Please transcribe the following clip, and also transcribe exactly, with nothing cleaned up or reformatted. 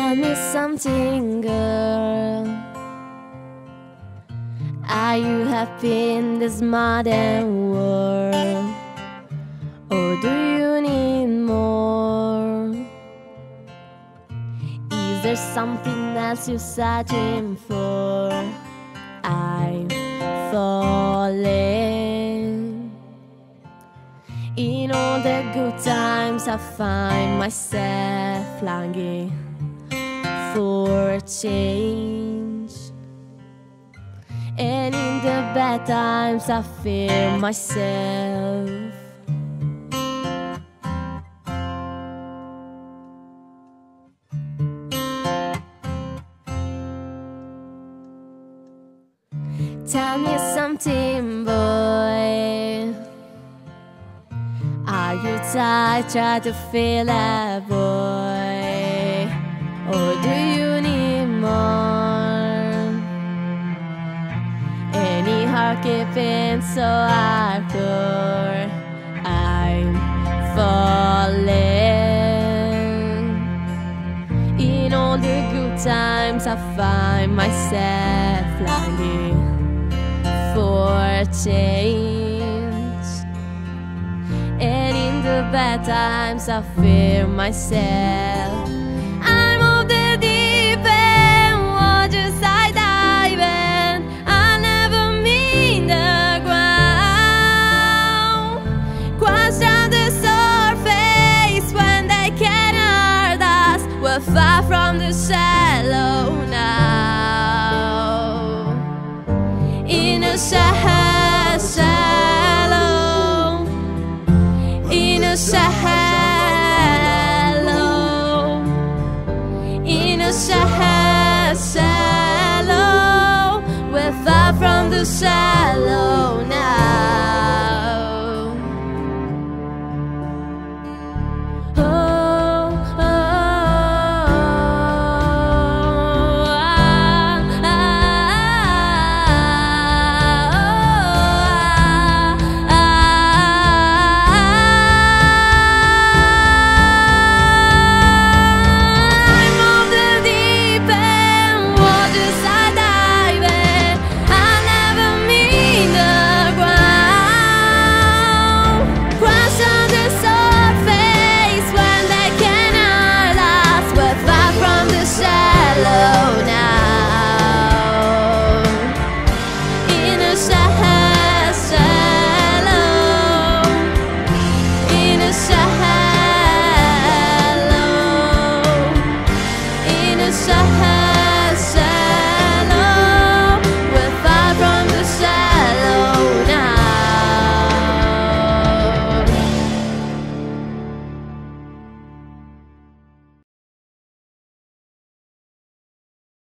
Tell me something, girl. Are you happy in this modern world? Or do you need more? Is there something else you're searching for? I'm falling. In all the good times I find myself longing for change, and in the bad times I fear myself. Tell me something, boy. Are you tired, try to feel a boy? Or do you need more? Any heart keeping so hardcore? I'm falling. In all the good times I find myself longing for change, and in the bad times I fear myself.